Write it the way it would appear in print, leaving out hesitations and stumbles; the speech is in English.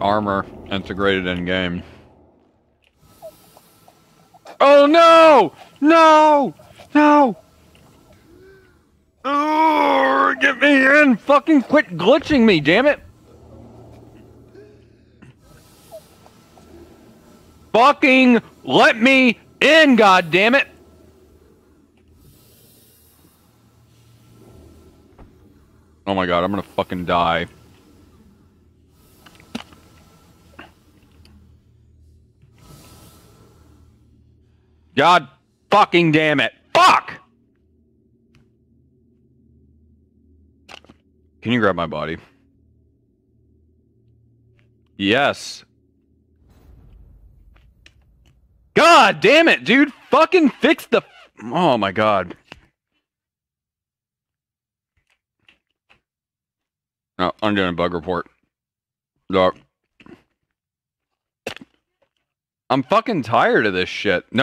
armor integrated in game. Oh no! No! No! Get me in! Fucking quit glitching me, damn it! Fucking let me in, god damn it! Oh my god, I'm gonna fucking die. God fucking damn it. Fuck! Can you grab my body? Yes. God damn it, dude! Fucking fix the... Oh my god. No, I'm doing a bug report. Look. I'm fucking tired of this shit. No.